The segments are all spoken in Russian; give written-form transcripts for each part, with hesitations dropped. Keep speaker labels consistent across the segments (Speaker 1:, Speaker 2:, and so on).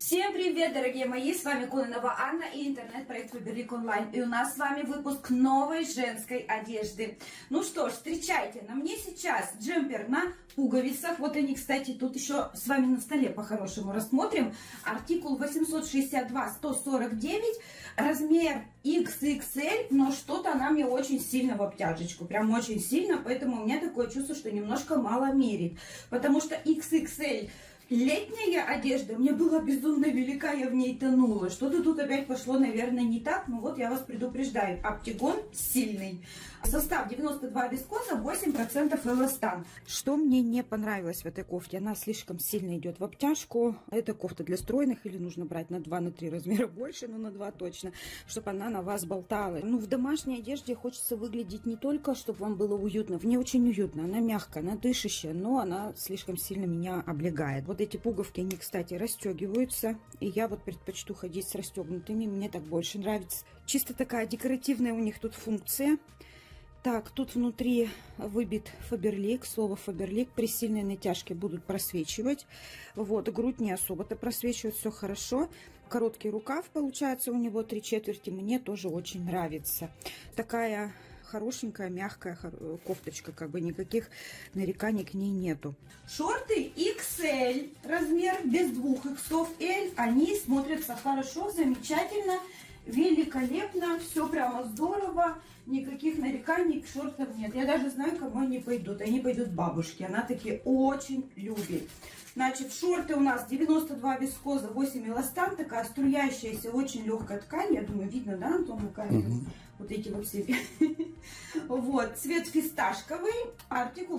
Speaker 1: Всем привет, дорогие мои! С вами Кононова Анна и интернет-проект Фаберлик Онлайн. И у нас с вами выпуск новой женской одежды. Ну что ж, встречайте, на мне сейчас джемпер на пуговицах. Вот они, кстати, тут еще с вами на столе по-хорошему рассмотрим. Артикул 862-149, размер XXL, но что-то она мне очень сильно в обтяжечку. Прям очень сильно, поэтому у меня такое чувство, что немножко мало мерит. Потому что XXL... летняя одежда мне была безумно велика, я в ней тонула. Что-то тут опять пошло, наверное, не так. Но вот я вас предупреждаю. Оптигон сильный. Состав 92 вискоза, 8% эластан. Что мне не понравилось в этой кофте? Она слишком сильно идет в обтяжку. Это кофта для стройных, или нужно брать на 2-3 размера больше, но на 2 точно, чтобы она на вас болтала. Ну, в домашней одежде хочется выглядеть не только, чтобы вам было уютно. В ней очень уютно, она мягкая, она дышащая, но она слишком сильно меня облегает. Вот эти пуговки, они, кстати, расстегиваются, и я вот предпочту ходить с расстегнутыми, мне так больше нравится. Чисто такая декоративная у них тут функция. Так, тут внутри выбит Фаберлик, слово Фаберлик, при сильной натяжке будут просвечивать. Вот, грудь не особо-то просвечивает, все хорошо. Короткий рукав получается у него 3/4, мне тоже очень нравится. Такая хорошенькая, мягкая кофточка, как бы никаких нареканий к ней нету. Шорты XL, размер без 2 иксов L, они смотрятся хорошо, замечательно, великолепно, все прямо здорово, никаких нареканий к шортам нет. Я даже знаю, кому они пойдут бабушке, она такие очень любит. Значит, шорты у нас 92 вискоза, 8 эластан, такая струящаяся, очень легкая ткань. Я думаю, видно, да, Антон, на камеру? Вот эти вот все. Вот, цвет фисташковый, артикул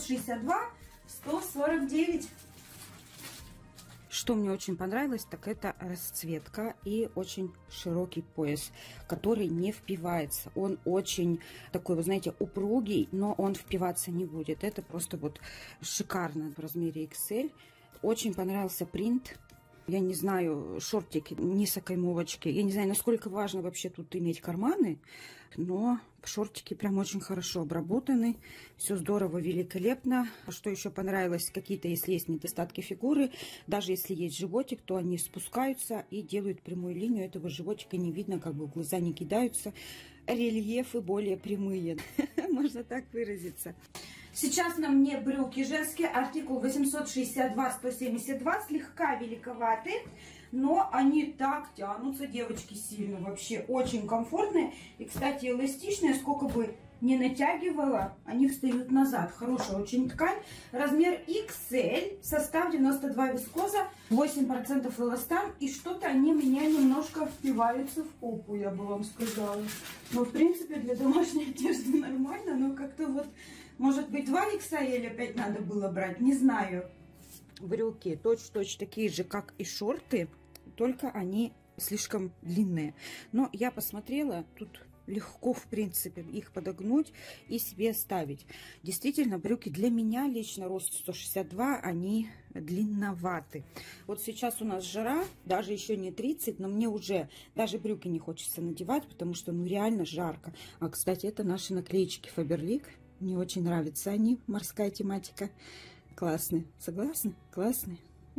Speaker 1: 862-149. Что мне очень понравилось, так это расцветка и очень широкий пояс, который не впивается. Он очень такой, вы знаете, упругий, но он впиваться не будет. Это просто вот шикарно в размере XL. Очень понравился принт. Я не знаю, шортики, низкокаймовочки. Я не знаю, насколько важно вообще тут иметь карманы, но шортики прям очень хорошо обработаны. Все здорово, великолепно. Что еще понравилось, какие-то, если есть недостатки фигуры, даже если есть животик, то они спускаются и делают прямую линию. Этого животика не видно, как бы в глаза не кидаются. Рельефы более прямые, можно так выразиться. Сейчас на мне брюки женские, артикул 862-172, слегка великоваты, но они так тянутся, девочки, сильно, вообще очень комфортные. И, кстати, эластичные, сколько бы не натягивала, они встают назад. Хорошая очень ткань. Размер XL, состав 92 вискоза, 8% эластан. И что-то они меня немножко впиваются в попу, я бы вам сказала. Но, в принципе, для домашней одежды нормально, но как-то вот... Может быть, 2 XL опять надо было брать, не знаю. Брюки точь-в-точь такие же, как и шорты, только они слишком длинные. Но я посмотрела, тут легко, в принципе, их подогнуть и себе ставить. Действительно, брюки для меня, лично рост 162, они длинноваты. Вот сейчас у нас жара, даже еще не 30, но мне уже даже брюки не хочется надевать, потому что, ну, реально жарко. А, кстати, это наши наклеечки Фаберлик. Мне очень нравятся они, морская тематика. Классные. Согласны? Классные.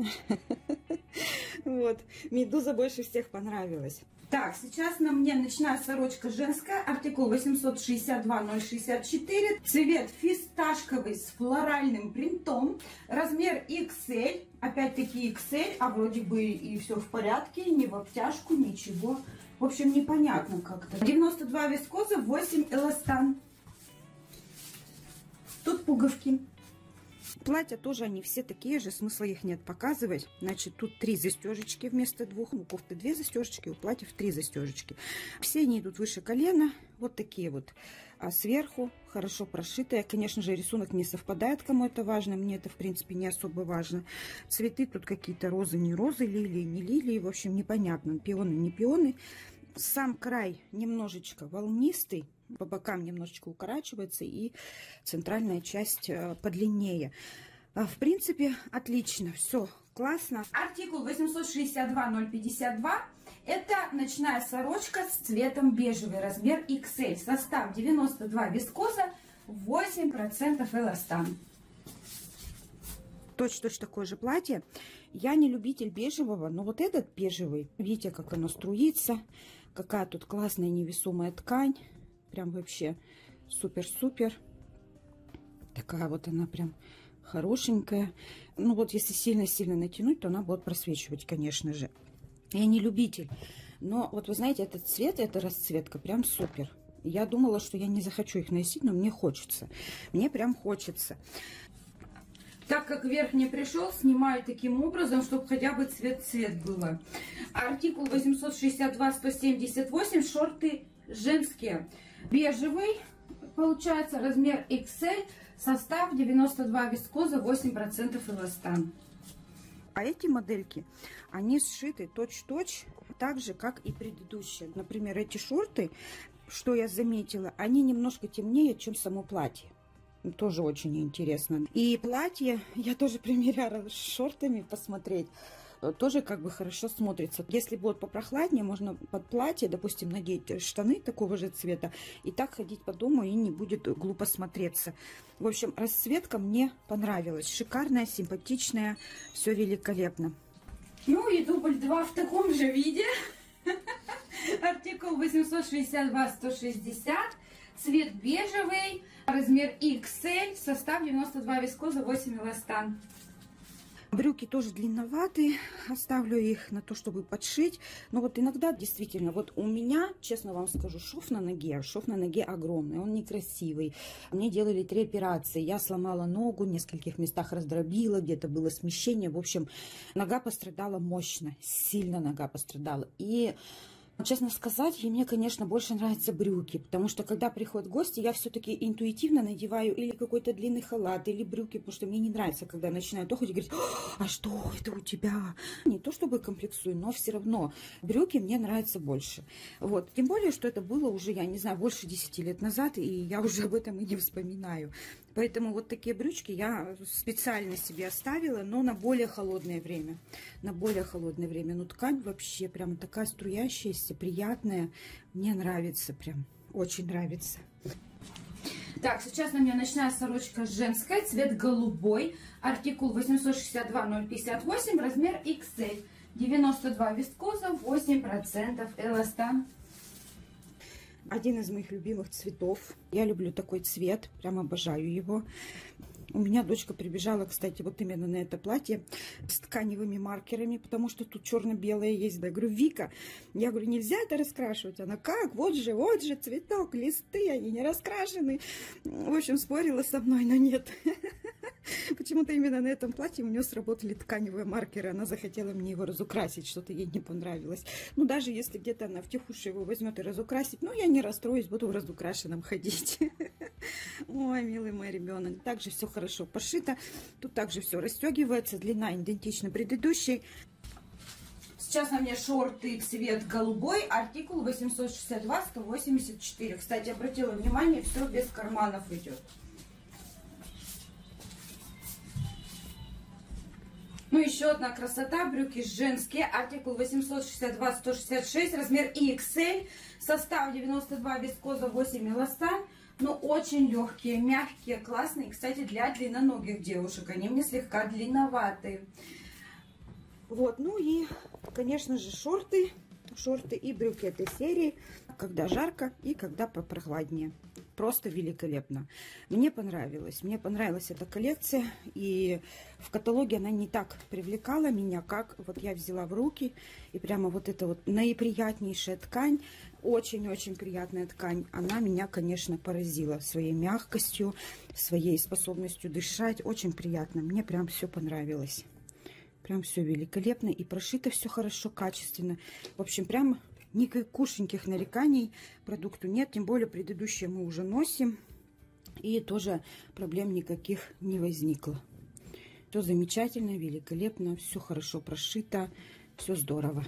Speaker 1: Вот. Медуза больше всех понравилась. Так, сейчас на мне ночная сорочка женская. Артикул 862-064. Цвет фисташковый с флоральным принтом. Размер XL. Опять-таки XL, а вроде бы и все в порядке. Не в обтяжку, ничего. В общем, непонятно как-то. 92 вискоза, 8 эластан. Тут пуговки. Платья тоже они все такие же, смысла их нет показывать. Значит, тут 3 застежечки вместо 2. У кофты 2 застежечки, у платьев 3 застежечки. Все они идут выше колена. Вот такие вот. А сверху хорошо прошитые. Конечно же, рисунок не совпадает, кому это важно. Мне это, в принципе, не особо важно. Цветы тут какие-то розы, не розы, лилии, не лилии. В общем, непонятно. Пионы, не пионы. Сам край немножечко волнистый. По бокам немножечко укорачивается, и центральная часть подлиннее. В принципе, отлично, все классно. Артикул 862-052. Это ночная сорочка с цветом бежевый, размер XL. Состав 92 вискоза, 8% эластан. Точно такое же платье.
Speaker 2: Я не любитель бежевого, но вот этот бежевый, видите, как оно струится, какая тут классная невесомая ткань, прям вообще супер-супер. Такая вот она прям хорошенькая. Ну вот если сильно-сильно натянуть, то она будет просвечивать, конечно же. Я не любитель, но вот вы знаете, этот цвет, эта расцветка прям супер. Я думала, что я не захочу их носить, но мне хочется. Мне прям хочется.
Speaker 1: Так как верх не пришел, снимаю таким образом, чтобы хотя бы цвет было. Артикул 862-178, шорты женские. Бежевый, получается, размер XL, состав 92 вискоза, 8% эластан.
Speaker 2: А эти модельки, они сшиты точь-в-точь, так же, как и предыдущие. Например, эти шорты, что я заметила, они немножко темнее, чем само платье. Тоже очень интересно. И платье я тоже примеряла с шортами посмотреть. Тоже как бы хорошо смотрится. Если будет попрохладнее, можно под платье, допустим, надеть штаны такого же цвета и так ходить по дому, и не будет глупо смотреться. В общем, расцветка мне понравилась. Шикарная, симпатичная, все великолепно.
Speaker 1: Ну и дубль 2 в таком же виде. Артикул 862-160. Цвет бежевый, размер XL, состав 92 вискоза, 8 эластан.
Speaker 2: Брюки тоже длинноватые, оставлю их на то, чтобы подшить. Но вот иногда действительно, вот у меня, честно вам скажу, шов на ноге огромный, он некрасивый. Мне делали 3 операции, я сломала ногу, в нескольких местах раздробила, где-то было смещение. В общем, нога пострадала мощно, сильно нога пострадала. И... честно сказать, мне, конечно, больше нравятся брюки, потому что, когда приходят гости, я все-таки интуитивно надеваю или какой-то длинный халат, или брюки, потому что мне не нравится, когда начинают охоть и говорить: а что это у тебя? Не то чтобы комплексую, но все равно брюки мне нравятся больше. Вот. Тем более, что это было уже, я не знаю, больше 10 лет назад, и я уже об этом и не вспоминаю. Поэтому вот такие брючки я специально себе оставила, но на более холодное время. На более холодное время. Ну, ткань вообще прям такая струящаяся, приятная. Мне нравится прям. Очень нравится.
Speaker 1: Так, сейчас на мне ночная сорочка женская, цвет голубой. Артикул 862-058, размер XL. 92 вискоза, 8% эластан.
Speaker 2: Один из моих любимых цветов. Я люблю такой цвет, прям обожаю его. У меня дочка прибежала, кстати, вот именно на это платье с тканевыми маркерами, потому что тут черно-белое есть. Я говорю: Вика, я говорю, нельзя это раскрашивать. Она: как? Вот же цветок, листы, они не раскрашены. В общем, спорила со мной, но нет. Почему-то именно на этом платье у нее сработали тканевые маркеры. Она захотела мне его разукрасить, что-то ей не понравилось. Ну, даже если где-то она втихуши его возьмет и разукрасит, ну, я не расстроюсь, буду в разукрашенном ходить. Ой, милый мой ребенок. Также все хорошо пошито. Тут также все расстегивается. Длина идентична предыдущей.
Speaker 1: Сейчас на мне шорты цвет голубой, артикул 862-184. Кстати, обратила внимание, все без карманов идет. Ну, еще одна красота. Брюки женские. Артикул 862-166. Размер XL. Состав 92 вискоза, 8 эластан. Но очень легкие, мягкие, классные. Кстати, для длинноногих девушек. Они мне слегка длинноватые.
Speaker 2: Вот, ну и, конечно же, шорты и брюки этой серии. Когда жарко и когда попрохладнее. Просто великолепно. Мне понравилась эта коллекция, и в каталоге она не так привлекала меня, как вот я взяла в руки, и прямо вот эта вот наиприятнейшая ткань, очень-очень приятная ткань, она меня, конечно, поразила своей мягкостью, своей способностью дышать, очень приятно, мне прям все понравилось. Прям все великолепно, и прошито все хорошо, качественно. В общем, прям никакушеньких нареканий продукту нет, тем более предыдущие мы уже носим, и тоже проблем никаких не возникло. Все замечательно, великолепно, все хорошо прошито, все здорово.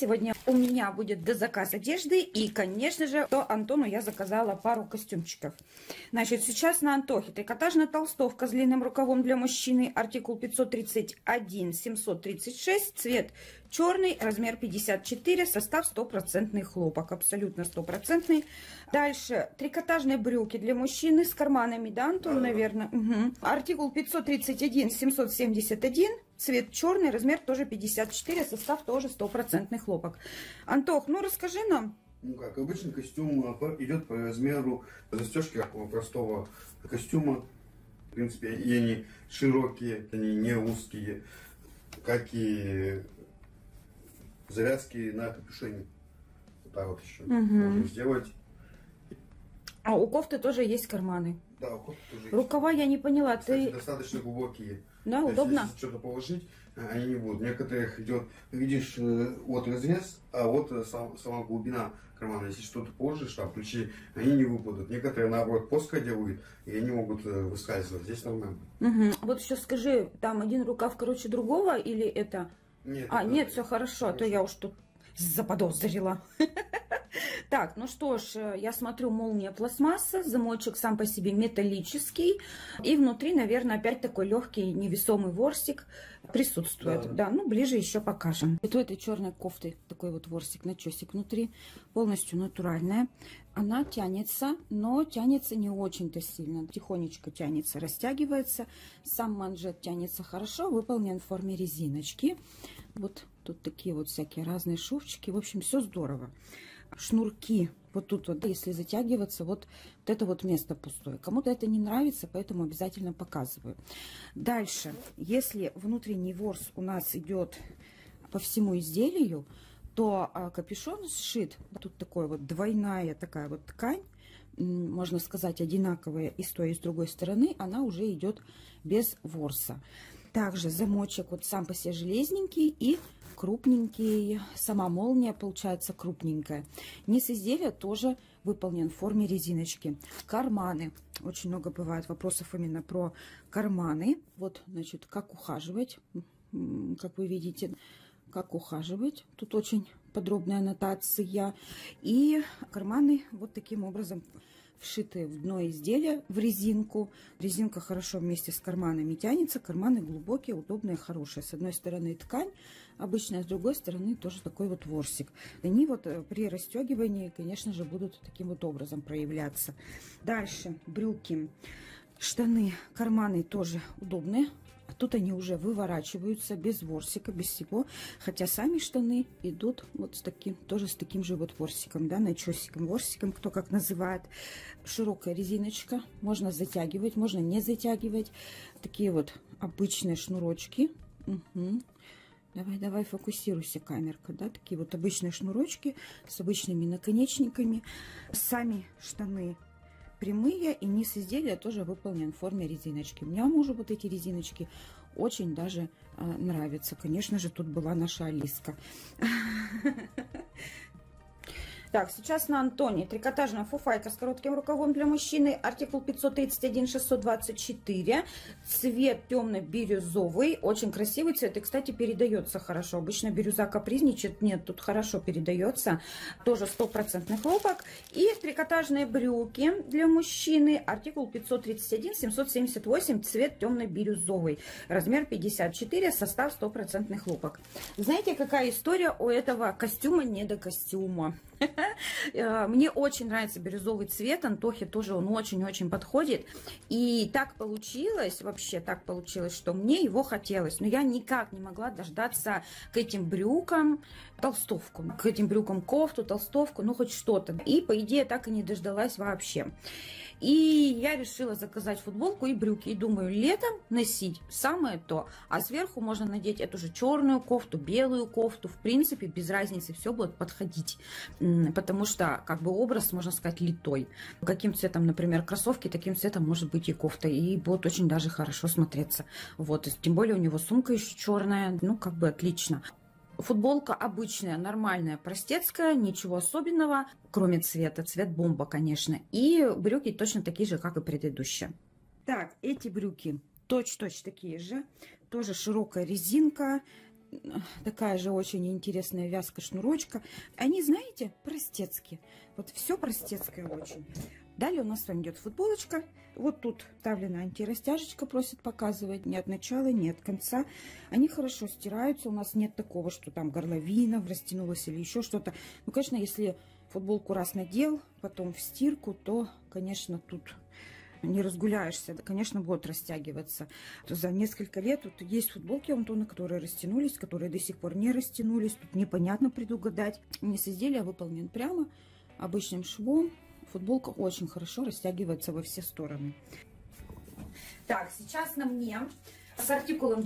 Speaker 2: Сегодня у меня будет дозаказ одежды. И, конечно же, то Антону я заказала пару костюмчиков. Значит, сейчас на Антохе трикотажная толстовка с длинным рукавом для мужчины. Артикул 531 736. Цвет черный, размер 54. Состав 100% хлопок. Абсолютно 100%. Дальше трикотажные брюки для мужчины с карманами. Да, Антон, наверное? Угу. Артикул 531 771. Цвет черный, размер тоже 54, состав тоже 100% хлопок. Антох, ну расскажи нам.
Speaker 3: Ну как, обычный костюм идет по размеру застежки, как у простого костюма. В принципе, и они широкие, они не узкие, как и завязки на капюшоне. Вот так вот еще можно сделать.
Speaker 2: А у кофты тоже есть карманы.
Speaker 3: Да, у кофты тоже есть.
Speaker 2: Рукава я не поняла.
Speaker 3: Кстати, достаточно глубокие.
Speaker 2: Да,
Speaker 3: то
Speaker 2: удобно.
Speaker 3: Есть, если что-то положить, они не будут. Некоторых идет, видишь, вот разрез, а вот сама глубина кармана. Если что-то положишь, там ключи, они не выпадут. Некоторые, наоборот, плоско делают, и они могут выскальзывать. Здесь нормально.
Speaker 2: Вот еще скажи, там один рукав короче другого или это...
Speaker 3: Нет,
Speaker 2: нет, все хорошо, а то я уж тут заподозрила. Так, ну что ж, я смотрю, молния пластмасса, замочек сам по себе металлический. И внутри, наверное, опять такой легкий невесомый ворсик присутствует. Да, ну ближе еще покажем. Вот у этой черной кофты такой вот ворсик, начесик внутри, полностью натуральная. Она тянется, но тянется не очень-то сильно. Тихонечко тянется, растягивается. Сам манжет тянется хорошо, выполнен в форме резиночки. Вот тут такие вот всякие разные шовчики. В общем, все здорово. Шнурки вот тут вот, если затягиваться, вот это вот место пустое. Кому-то это не нравится, поэтому обязательно показываю. Дальше, если внутренний ворс у нас идет по всему изделию, то капюшон сшит, тут такой вот двойная такая вот ткань, можно сказать, одинаковая и с той, и с другой стороны, она уже идет без ворса. Также замочек вот сам по себе железненький и крупненький. Сама молния получается крупненькая. Низ изделия тоже выполнен в форме резиночки. Карманы. Очень много бывает вопросов именно про карманы. Вот, значит, как ухаживать. Как вы видите, как ухаживать. Тут очень подробная аннотация. И карманы вот таким образом вшитые в дно изделия в резинку. Резинка хорошо вместе с карманами тянется. Карманы глубокие, удобные, хорошие. С одной стороны ткань обычная, с другой стороны тоже такой вот ворсик. Они вот при расстегивании, конечно же, будут таким вот образом проявляться. Дальше брюки, штаны, карманы тоже удобные. Тут они уже выворачиваются без ворсика, без всего. Хотя сами штаны идут вот с таким, тоже с таким же вот ворсиком, да, начесиком, ворсиком, кто как называет. Широкая резиночка. Можно затягивать, можно не затягивать. Такие вот обычные шнурочки. Угу. Давай, фокусируйся, камерка, да, такие вот обычные шнурочки с обычными наконечниками. Сами штаны прямые, и низ изделия тоже выполнен в форме резиночки. У меня мужу вот эти резиночки очень даже нравятся. Конечно же, тут была наша Алиска. Так, сейчас на Антоне трикотажная фуфайка с коротким рукавом для мужчины. Артикул 531 624. Цвет темно-бирюзовый. Очень красивый цвет. И, кстати, передается хорошо. Обычно бирюза капризничает. Нет, тут хорошо передается. Тоже 100% хлопок. И трикотажные брюки для мужчины. Артикул 531 778. Цвет темно-бирюзовый. Размер 54. Состав 100% хлопок. Знаете, какая история у этого костюма не до костюма? Мне очень нравится бирюзовый цвет. Антохе тоже он очень-очень подходит. И так получилось, вообще так получилось, что мне его хотелось. Но я никак не могла дождаться к этим брюкам толстовку. К этим брюкам кофту, толстовку, ну хоть что-то. И по идее так и не дождалась вообще. И я решила заказать футболку и брюки. И думаю, летом носить самое то. А сверху можно надеть эту же черную кофту, белую кофту. В принципе, без разницы, все будет подходить. Потому что, как бы, образ, можно сказать, литой. Каким цветом, например, кроссовки, таким цветом может быть и кофта. И будет очень даже хорошо смотреться. Вот. И тем более у него сумка еще черная. Ну, как бы отлично. Футболка обычная, нормальная, простецкая, ничего особенного, кроме цвета. Цвет бомба, конечно. И брюки точно такие же, как и предыдущие. Так, эти брюки точно такие же. Тоже широкая резинка. такая же очень интересная вязка шнурочка. Они, знаете, простецкие. Вот все простецкое очень. Далее у нас с вами идет футболочка. Вот тут вставлена антирастяжечка, просит показывать. Ни от начала, ни от конца. Они хорошо стираются. У нас нет такого, что там горловина растянулась или еще что-то. Ну, конечно, если футболку раз надел, потом в стирку, то, конечно, тут не разгуляешься. Конечно, будут растягиваться. За несколько лет тут есть футболки Антона, которые растянулись, которые до сих пор не растянулись. Тут непонятно предугадать. Низ изделия выполнен прямо обычным швом. Футболка очень хорошо растягивается во все стороны.
Speaker 1: Так, сейчас на мне с артикулом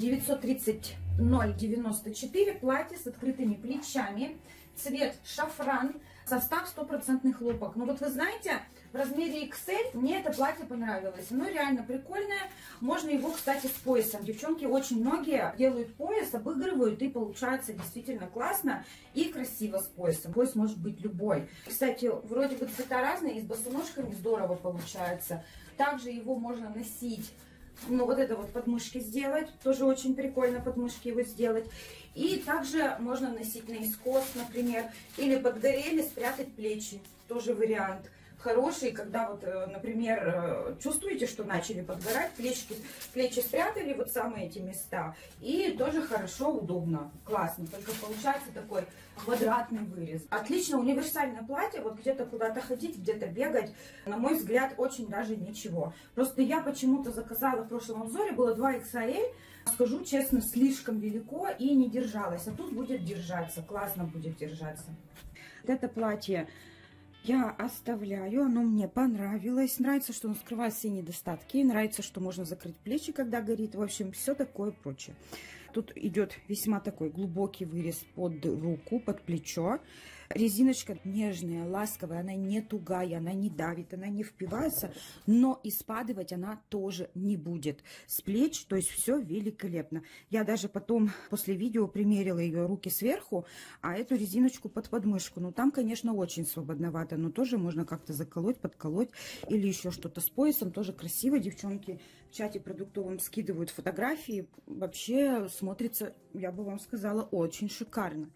Speaker 1: 930-094 платье с открытыми плечами, цвет шафран, состав 100% хлопок. Ну вот вы знаете, в размере XL мне это платье понравилось. Оно реально прикольное. Можно его, кстати, с поясом. Девчонки очень многие делают пояс, обыгрывают, и получается действительно классно и красиво с поясом. Пояс может быть любой. Кстати, вроде бы цвета разные, и с босоножками здорово получается. Также его можно носить, ну вот это вот подмышки сделать, тоже очень прикольно подмышки его сделать. И также можно носить наискос, например, или подгорели, спрятать плечи, тоже вариант хороший, когда вот, например, чувствуете, что начали подгорать, плечи спрятали, вот самые эти места, и тоже хорошо, удобно, классно, только получается такой квадратный вырез. Отлично, универсальное платье, вот где-то куда-то ходить, где-то бегать, на мой взгляд, очень даже ничего. Просто я почему-то заказала в прошлом обзоре, было 2XL, скажу честно, слишком велико и не держалась, а тут будет держаться, классно будет держаться.
Speaker 2: Вот это платье я оставляю, оно мне понравилось. Нравится, что оно скрывает все недостатки. Нравится, что можно закрыть плечи, когда горит. В общем, все такое прочее. Тут идет весьма такой глубокий вырез под руку, под плечо. Резиночка нежная, ласковая, она не тугая, она не давит, она не впивается, но и спадывать она тоже не будет с плеч, то есть все великолепно. Я даже потом после видео примерила ее руки сверху, а эту резиночку под подмышку. Ну там, конечно, очень свободновато, но тоже можно как-то заколоть, подколоть или еще что-то с поясом, тоже красиво. Девчонки в чате продуктовом скидывают фотографии, вообще смотрится, я бы вам сказала, очень шикарно.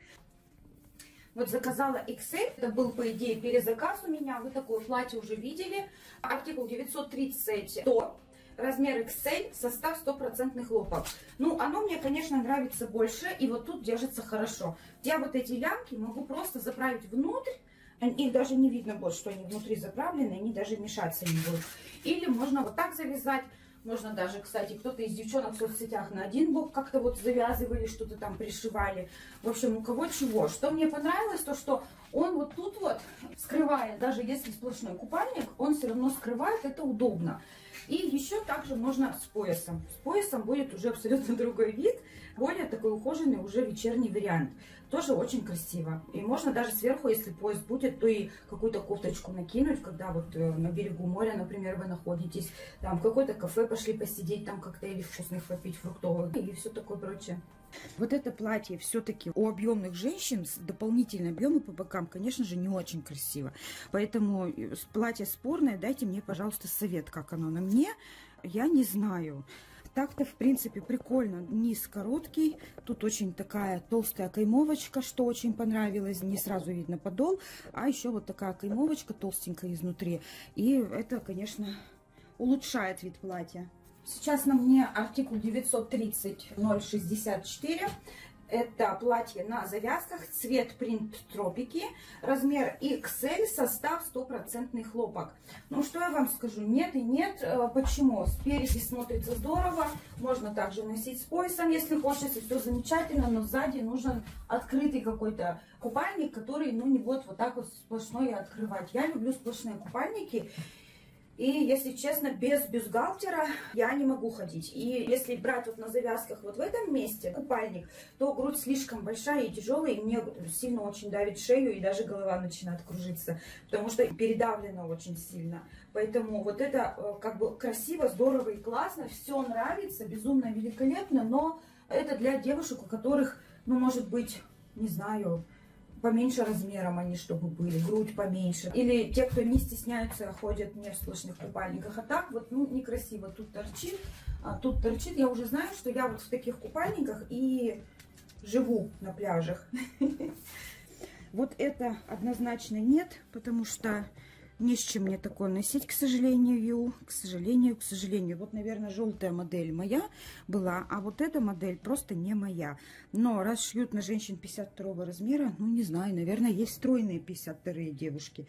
Speaker 1: Вот заказала XL, это был, по идее, перезаказ у меня, вы такое платье уже видели. Артикул 930-100, размер XL, состав 100% хлопок. Ну, оно мне, конечно, нравится больше, и вот тут держится хорошо. Я вот эти лямки могу просто заправить внутрь, их даже не видно будет, что они внутри заправлены, они даже мешаться не будут. Или можно вот так завязать. Можно даже, кстати, кто-то из девчонок в соцсетях на один бок как-то вот завязывали, что-то там пришивали. В общем, у кого чего. Что мне понравилось, то что он вот тут вот скрывает, даже если сплошной купальник, он все равно скрывает, это удобно. И еще также можно с поясом. С поясом будет уже абсолютно другой вид, более такой ухоженный уже вечерний вариант. Тоже очень красиво. И можно даже сверху, если пояс будет, то и какую-то кофточку накинуть, когда вот на берегу моря, например, вы находитесь, там в какое-то кафе пошли посидеть, там коктейли вкусных попить, фруктовых и все такое прочее.
Speaker 2: Вот это платье все-таки у объемных женщин с дополнительной объемы по бокам, конечно же, не очень красиво. Поэтому платье спорное, дайте мне, пожалуйста, совет, как оно на мне. Я не знаю. Так-то, в принципе, прикольно. Низ короткий. Тут очень такая толстая каймовочка, что очень понравилось. Не сразу видно подол, а еще вот такая каймовочка толстенькая изнутри. И это, конечно, улучшает вид платья.
Speaker 1: Сейчас на мне артикул 930-064. Это платье на завязках, цвет принт тропики, размер XL, состав 100% хлопок. Ну что я вам скажу, нет и нет. Почему? Спереди смотрится здорово, можно также носить с поясом, если хочется, все замечательно, но сзади нужен открытый какой-то купальник, который, ну, не будет вот так вот сплошной открывать. Я люблю сплошные купальники. И, если честно, без бюстгальтера я не могу ходить. И если брать вот на завязках вот в этом месте купальник, то грудь слишком большая и тяжелая, и мне сильно очень давит шею, и даже голова начинает кружиться, потому что передавлена очень сильно. Поэтому вот это как бы красиво, здорово и классно, все нравится, безумно великолепно, но это для девушек, у которых, ну, может быть, не знаю, поменьше размером они, чтобы были, грудь поменьше. Или те, кто не стесняются, ходят не в сплошных купальниках. А так вот, ну, некрасиво. Тут торчит, а тут торчит. Я уже знаю, что я вот в таких купальниках и
Speaker 2: живу на пляжах. Вот это однозначно нет, потому что не с чем мне такое носить, к сожалению. К сожалению. Вот, наверное, желтая модель моя была, а вот эта модель просто не моя. Но раз шьют на женщин 52 размера, ну, не знаю, наверное, есть стройные 52-е девушки.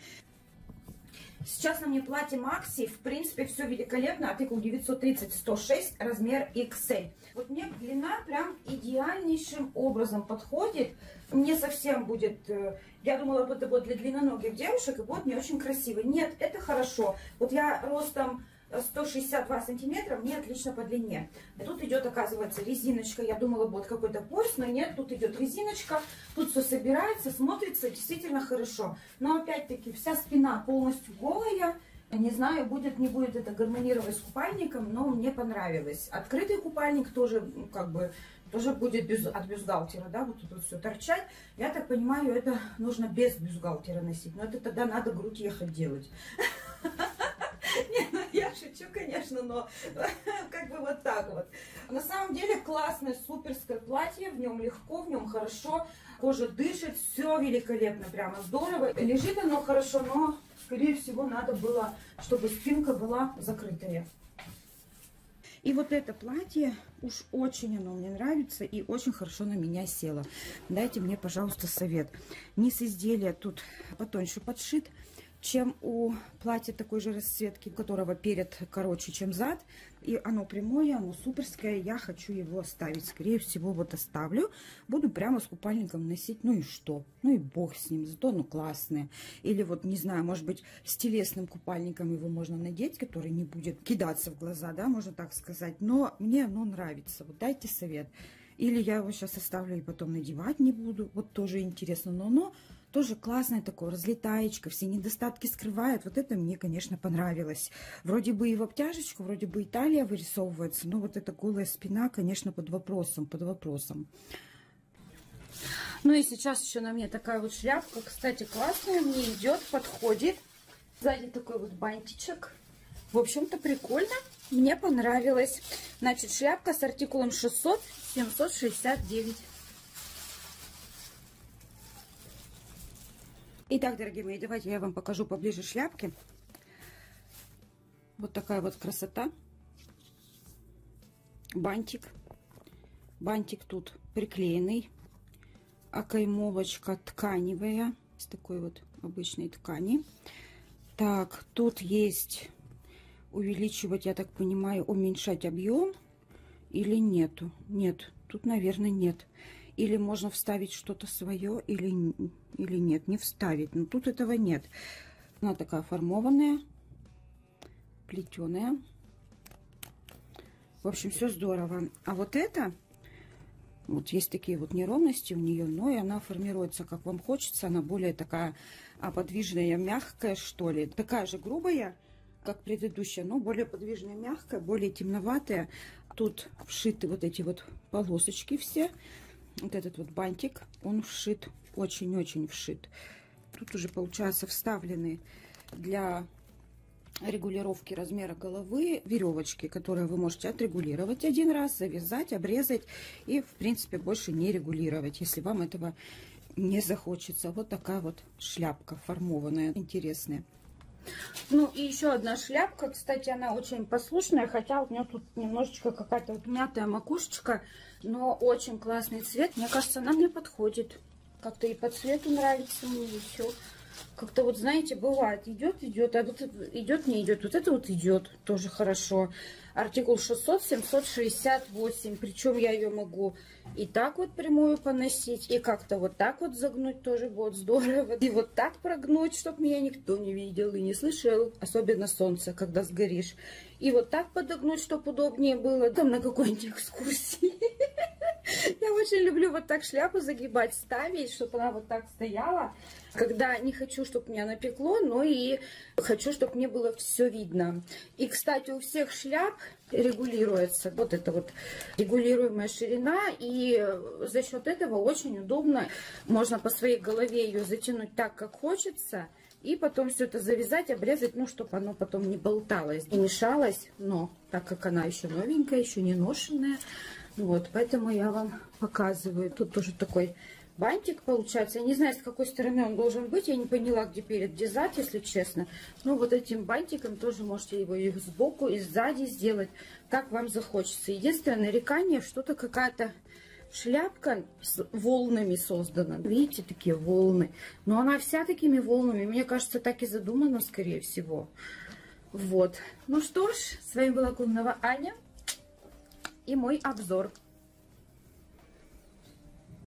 Speaker 2: Сейчас на мне платье Макси, в принципе, все великолепно, артикул 930-106, размер XL. Вот мне длина прям идеальнейшим образом подходит. Мне совсем будет, я думала, это будет для длинноногих девушек, и будет не очень красиво. Нет, это хорошо. Вот я ростом 162 сантиметра, мне отлично по длине. И тут идет, оказывается, резиночка. Я думала, будет какой-то пояс, но нет, тут идет резиночка. Тут все собирается, смотрится действительно хорошо. Но опять-таки вся спина полностью голая. Не знаю, будет, не будет это гармонировать с купальником, но мне понравилось. Открытый купальник тоже, как бы, тоже будет от бюстгальтера, да, вот тут вот все торчать. Я так понимаю, это нужно без бюстгальтера носить. Но это тогда надо грудь ехать делать. Не, ну я шучу, конечно, но как бы вот так вот. На самом деле классное, суперское платье, в нем легко, в нем хорошо, кожа дышит, все великолепно, прямо здорово. Лежит оно хорошо, но, скорее всего, надо было, чтобы спинка была закрытая. И вот это платье, уж очень оно мне нравится и очень хорошо на меня село. Дайте мне, пожалуйста, совет. Низ изделия тут потоньше подшит, чем у платья такой же расцветки, у которого перед короче, чем зад. И оно прямое, оно суперское. Я хочу его оставить. Скорее всего, вот оставлю. Буду прямо с купальником носить. Ну и что? Ну и бог с ним. Зато оно классное. Или вот, не знаю, может быть, с телесным купальником его можно надеть, который не будет кидаться в глаза, да, можно так сказать. Но мне оно нравится. Вот дайте совет. Или я его сейчас оставлю и потом надевать не буду. Вот тоже интересно. Но оно тоже классное такое, разлетаечка, все недостатки скрывает. Вот это мне, конечно, понравилось. Вроде бы и в обтяжечку, вроде бы и талия вырисовывается, но вот эта голая спина, конечно, под вопросом, Ну и сейчас еще на мне такая вот шляпка, кстати, классная, мне идет, подходит. Сзади такой вот бантичек. В общем-то, прикольно, мне понравилось. Значит, шляпка с артикулом 600-769. Итак, дорогие мои, давайте я вам покажу поближе шляпки. Вот такая вот красота. Бантик. Бантик тут приклеенный. Окаймовочка тканевая. С такой вот обычной ткани. Так, тут есть увеличивать, я так понимаю, уменьшать объем. Или нету? Нет, тут, наверное, нет. Или можно вставить что-то свое, или нет, не вставить. Но тут этого нет. Она такая формованная, плетеная. В общем, все здорово. А вот это, вот есть такие вот неровности у нее, но и она формируется, как вам хочется. Она более такая подвижная, мягкая, что ли. Такая же грубая, как предыдущая, но более подвижная, мягкая, более темноватая. Тут вшиты вот эти вот полосочки все. Вот этот вот бантик, он вшит, очень-очень вшит. Тут уже, получается, вставлены для регулировки размера головы веревочки, которые вы можете отрегулировать один раз, завязать, обрезать и, в принципе, больше не регулировать, если вам этого не захочется. Вот такая вот шляпка формованная, интересная. Ну и еще одна шляпка, кстати, она очень послушная, хотя у меня тут немножечко какая-то вот мятая макушечка, но очень классный цвет. Мне кажется, она мне подходит. Как-то и по цвету нравится мне, и все. Как-то вот, знаете, бывает, идет, а вот идет, не идет. Вот это вот идет, тоже хорошо. Артикул 600-768, причем я ее могу и так вот прямую поносить, и как-то вот так вот загнуть тоже будет здорово. И вот так прогнуть, чтобы меня никто не видел и не слышал, особенно солнце, когда сгоришь. И вот так подогнуть, чтобы удобнее было, там на какой-нибудь экскурсии. Я очень люблю вот так шляпу загибать, ставить, чтобы она вот так стояла. Когда не хочу, чтобы меня напекло, но и хочу, чтобы мне было все видно. И, кстати, у всех шляп регулируется вот эта вот регулируемая ширина. И за счет этого очень удобно. Можно по своей голове ее затянуть так, как хочется. И потом все это завязать, обрезать, ну, чтобы оно потом не болталось, не мешалось. Но так как она еще новенькая, еще не ношенная, вот, поэтому я вам показываю. Тут тоже такой бантик получается. Я не знаю, с какой стороны он должен быть. Я не поняла, где перед, где сзади, если честно. Но вот этим бантиком тоже можете его и сбоку, и сзади сделать, как вам захочется. Единственное нарекание, что-то какая-то шляпка с волнами создана. Видите, такие волны. Но она вся такими волнами. Мне кажется, так и задумана, скорее всего. Вот. Ну что ж, с вами была Кононова Аня и мой обзор.